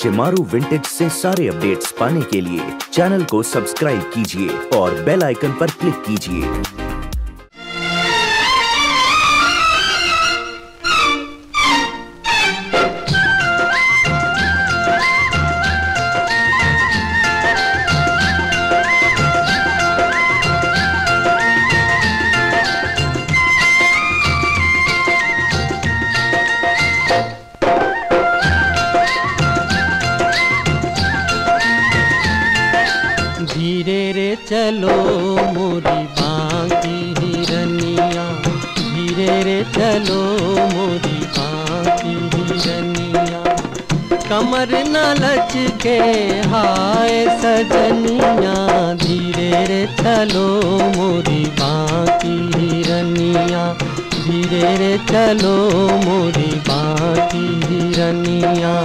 Shemaroo vintage से सारे updates पाने के लिए चैनल को सब्सक्राइब कीजिए और बेल आइकन पर क्लिक कीजिए। धीरे रे चलो मोरी बांकी हिरनिया, धीरे रे चलो मोरी बांकी हिरनिया। कमर न लचके हाय सजनिया, धीरे रे चलो मोरी बांकी हिरनिया, धीरे रे चलो मोरी बांकी हिरनिया।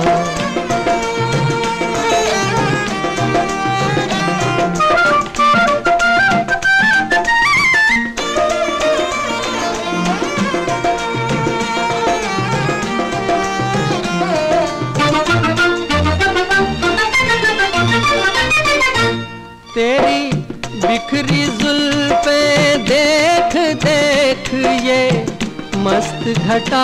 तेरी बिखरी जुल्फे देख देख ये मस्त घटा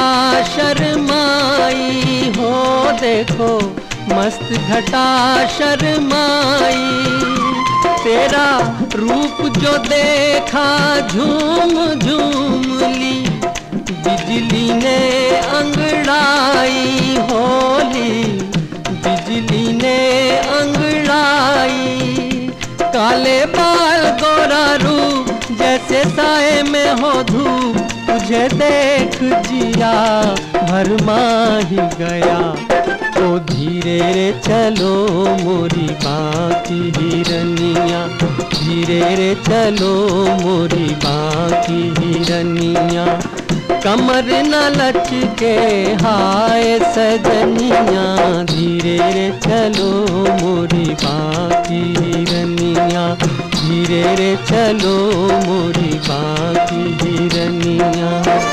शर्माई हो, देखो मस्त घटा शर्माई। तेरा रूप जो देखा झूम झूम ली, बिजली ने अंगड़ाई होली, बिजली ने अंगड़ाई। काले बाल गोरा रूप जैसे साए में हो धूप, तुझे देख जिया भरमा ही गया। ओ धीरे रे चलो मोरी बांकी हिरनिया, धीरे रे चलो मोरी बांकी हिरनिया। कमर न लचके हाय सजनिया, धीरे रे चलो मोरी बांकी हिरनिया, धीरे रे चलो मोरी बांकी हिरनिया।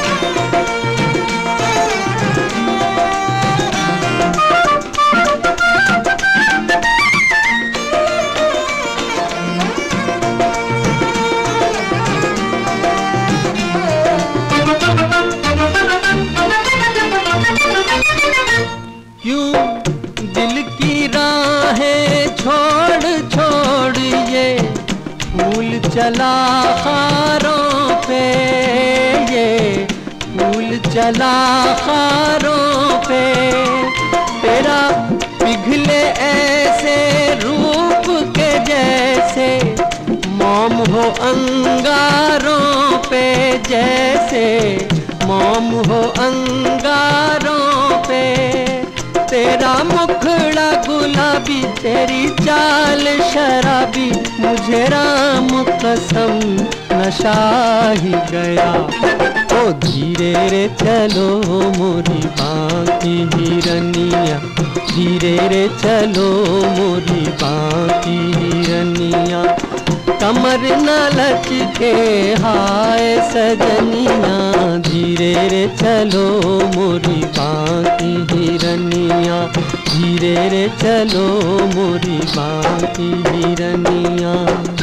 क्यों दिल की राहें छोड़ छोड़ ये फूल चला खारों पे, ये फूल चला खारों पे। तेरा पिघले ऐसे रूप के जैसे मोम हो अंगारों पे, जैसे मोम हो अंगारों पे। तेरा मुखड़ा गुलाबी, तेरी चाल शराबी, मुझे राम कसम नशा ही गया। ओ धीरे रे चलो मोरी बांकी हिरनिया, धीरे रे चलो मोरी बांकी हिरनिया। कमर न लचके हाय सजनिया, धीरे रे चलो मोरी बांकी हिरनिया, धीरे रे चलो मोरी बांकी हिरनिया।